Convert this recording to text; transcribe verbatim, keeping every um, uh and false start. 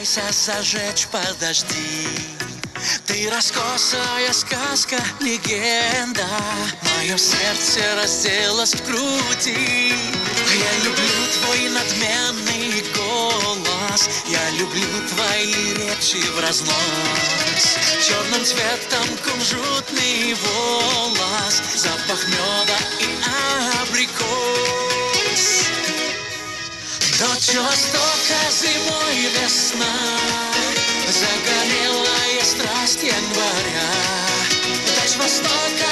Пытайся зажечь, подожди. Ты раскосая сказка, легенда. Мое сердце разделось в груди. Я люблю твой надменный голос. Я люблю твои речи в разнос. Черным цветом кунжутный волос. Запах меда и абрикос. Дочь Востока, зимой весна. Загорелая страсть января. Дочь Востока,